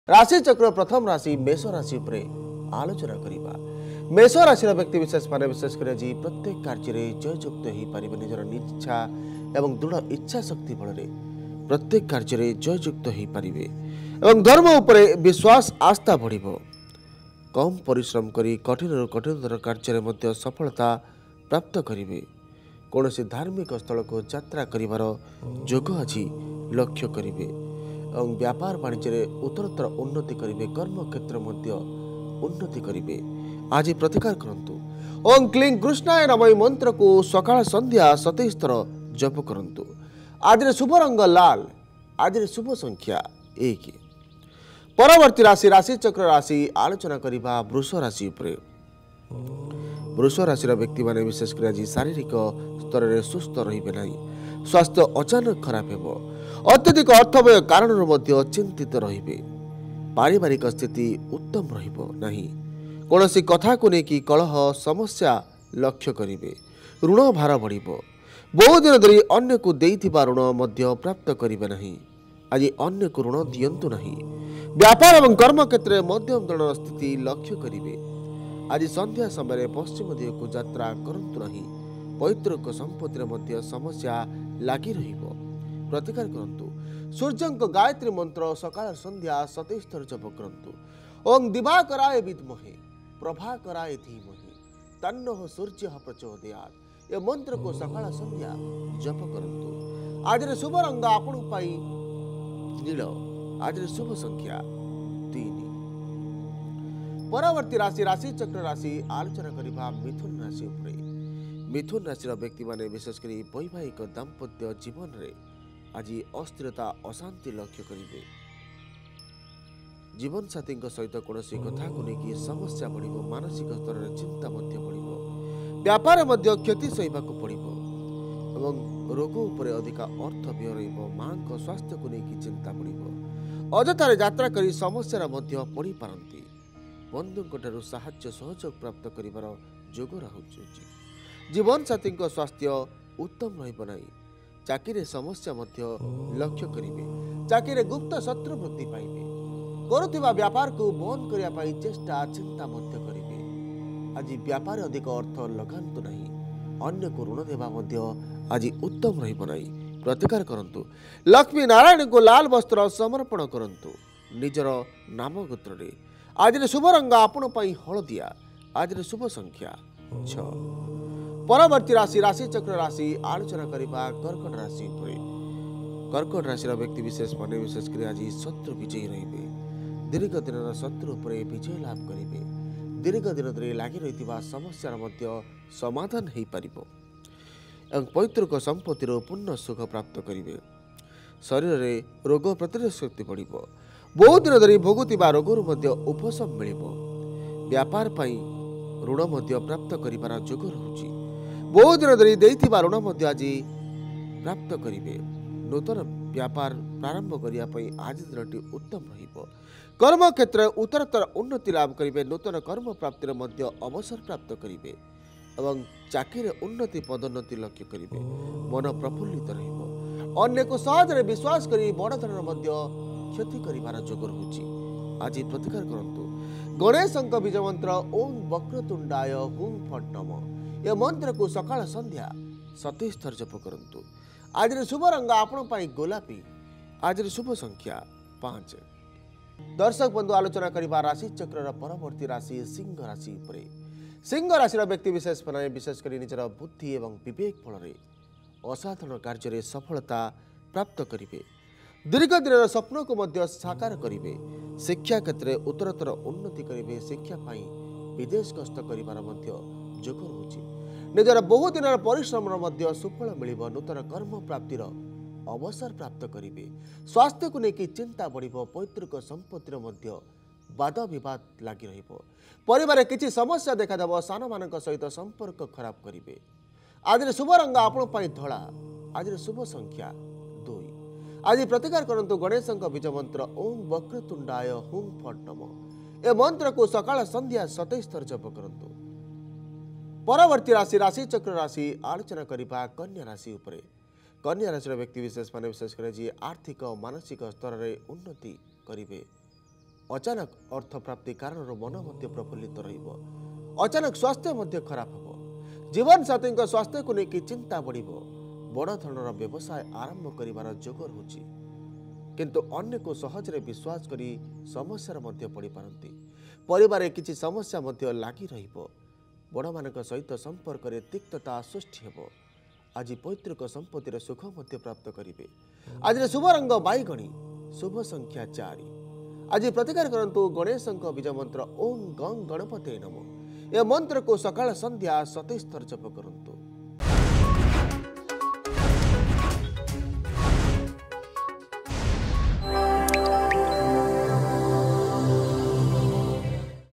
राशि चक्र प्रथम राशि मेष राशि उपरे आलोचना करिबा। मेष राशि व्यक्ति विशेष माने विशेष कर जी प्रत्येक कार्य रे जययुक्त हो पारिबे। निजर इच्छा एवं दृढ़ इच्छा शक्ति बल रे प्रत्येक कार्य रे जययुक्त हो पारिबे एवं धर्म उपरे विश्वास आस्था बढ़िबो। कम परिश्रम करी कठिन कठिनतर कार्य रे मध्य सफलता प्राप्त करिवे। कौनसी धार्मिक स्थल को यात्रा करिवार जोग अछि लक्ष्य करिवे एवं व्यापार वाणिज्य उत्तरोत्तर उन्नति करिवे। कर्म क्षेत्र मध्य उन्नति करिवे। आज प्रतिकार करंतु। ओं क्लीं कृष्णाय नमः मंत्र को सकाळ संध्या 27 थर जप करंतु। आज शुभ रंग लाल। आज शुभ संख्या 1। परवर्ती राशि राशि चक्र राशि आलोचना करिबा वृष राशि उपरे। वृष राशि व्यक्ति माने विशेष कर आज शारीरिक स्तर में सुस्थ रहिबे नहीं। स्वास्थ्य अचानक खराब हेबो। अत्यधिक अर्थव्यय कारण चिंतित रहिबे। पारिवारिक स्थिति उत्तम रहिबो नहीं। कौनसी कथा को लेकिन कलह समस्या लक्ष्य करिवे। ऋण भार बढ़िबो। बहुत दिन धरी अन्य को देइथिबा ऋण मध्य प्राप्त करिवे नहीं। आज अन्य को ऋण दियंतु नहीं। व्यापार एवं कर्म क्षेत्र में मध्यम धरण स्थिति लक्ष्य करिवे। आज संध्या समय पश्चिम दिग को यात्रा करंतु नहीं। पैतृक संपत्ति मध्य समस्या लागी रहिबो। प्रतिकार करंतु। सूर्यंक गायत्री मंत्र सकाळ संध्या 27 थर जप करंतु। ओं दिवाकराय विद्महे प्रभाकराय धीमहि तन्नः सूर्यः प्रचोदयात्। ये मंत्र को सकाळ संध्या जप करंतु। आज शुभ रंग आपण पाई नील। आज शुभ संख्या 3। परवर्ती राशि राशि चक्र राशि आलोचना करिबा मिथुन राशि उपरे। मिथुन राशि व्यक्ति माने विशेषकर वैवाहिक दाम्पत्य जीवन रे आज अस्थिरता अशांति लक्ष्य करिवे। जीवन साथी सहित कौन कथा को लेकिन समस्या बढ़िबो। मानसिक स्तर में चिंता मध्य बढ़िबो। व्यापार मध्य क्षति सहिबाकु पड़िबो एवं रोग उपरे अधिक अर्थ व्यय रहिबो। मां को स्वास्थ्य को लेकिन चिंता बढ़िबो। अजथारे यात्रा करी समस्या मध्य पड़ी पारंती। बंधुओं साहाय्य सहयोग प्राप्त करिवार जोग रहुछि। जीवन साथी स्वास्थ्य उत्तम रहिबो नाही। चाकरी समस्या मध्य लक्ष्य करिवे। चाकरी गुप्त शत्रु वृद्धि पाइबे। करुथिबा व्यापार को बंद करिया पई चेष्टा चिंता मध्य करिवे। आज व्यापार अधिक अर्थ लगांतु नहीं। अन्य को ऋण देवा मध्य आज उत्तम रहिबो नाही। प्रतिकार करंतु। लक्ष्मी नारायण को लाल वस्त्र समर्पण करंतु निजर नाम गोत्र रे। आज शुभ रंग आपण पई हळदिया। आज शुभ संख्या 6। परवर्ती राशि राशि चक्र राशि आलोचना करिबा कर्कट राशि उपरे। कर्कट राशि व्यक्ति विशेष माने विशेष कर आज शत्रु विजयी रहिबे। दीर्घ दिन शत्रु उपरे विजय लाभ करिवे। दीर्घ दिन धरि लागि रहितिबा समस्या मध्य समाधान हेई परिबो एवं पैतृक संपत्तिर पूर्ण सुख प्राप्त करिवे। शरीर रे रोग प्रतिरोधक शक्ति बढ़िबो। बहुत दिन धरि भोगुतिबा रोगरु मध्य उपशम मिलिबो। व्यापार पई ऋण मध्य प्राप्त करिबार जोग रहुछि। बहुत दिन धरि देइथिबा ऋण मध्य आज प्राप्त करिवे। नूतन व्यापार प्रारंभ करिया पई आज दिनटी उत्तम रहिबो। कर्म क्षेत्र उत्तरोत्तर उन्नति लाभ करिवे। नूतन कर्म प्राप्तिर मध्य अवसर प्राप्त करिवे एवं चाकरी उन्नति पदोन्नति लक्ष्य करिवे। मन प्रफुल्लित रहिबो। अन्य को सहज रे विश्वास करी बड़ धरण मध्य क्षति करिवार जोग रहुछि। आज प्रतिकार करंतु। गणेशंक बीज मंत्र ओं वक्रतुंडाय हुं फट् नमः। यह मंत्र को सकाळ संध्या 27 थर जप करंतु। आज शुभ रंग आपण पाई गोलापी। आज शुभ संख्या 5। दर्शक बंधु आलोचना करिबा राशि चक्र परवर्ती राशि सिंह राशि उपरे। सिंह राशि व्यक्ति विशेष बनाए विशेष कर निजर बुद्धि एवं विवेक फल असाधारण कार्य सफलता प्राप्त करिवे। दीर्घ दिन स्वप्न को मध्य साकार करिवे। शिक्षा क्षेत्र उत्तरोत्तर उन्नति करिवे। शिक्षा पाई विदेश गस्त करिवार मध्य जोग रहुछि। निजर बहु दिन परिश्रम मध्य सुफल मिलिबो। नूतन कर्म प्राप्तिर अवसर प्राप्त करिवे। स्वास्थ्य को लेकिन चिंता बढ़िबो। पैतृक संपत्तिर मध्य वाद विवाद लागी रहिबो। परिवार किछि समस्या देखा देबो। सान मानक सहित संपर्क खराब करिवे। आज शुभ रंग आपण पाई धळा। आज शुभ संख्या 2। आज प्रतिकार करंतु। गणेशंक बीज मंत्र ओं वक्रतुंडाय हुं फट् नमः। ए मंत्र को सकाळ संध्या 27 थर जप करंतु। परवर्ती राशि राशि चक्र राशि आलोचना करिबा कन्या राशि उपरे। कन्या राशि व्यक्ति विशेष माने विशेष कर आर्थिक मानसिक स्तर में उन्नति करिवे। अचानक अर्थ प्राप्ति कारण मन मध्य प्रफुल्लित रहिब। अचानक स्वास्थ्य मध्य खराब हो। जीवन साथी स्वास्थ्य को लेकिन चिंता बढ़ बड़ धरणर व्यवसाय आरंभ कर जोग रही किंतु अन्य को सहजरे विश्वास करी समस्या मध्य पड़ पारती। परिवार किसी समस्या मध्य लागी रहिब। बड़ मान सहित संपर्क में तिक्तता सृष्टि हेब। आज पैतृक संपत्तिर सुख मध्य प्राप्त करेंगे। आज शुभ रंग बैगणी, शुभ संख्या 4। आज प्रतिकार करंतु गणेश बीज मंत्र ओम गं गणपते नमः। यह मंत्र को सकाळ संध्या 27 थर जप करंतु।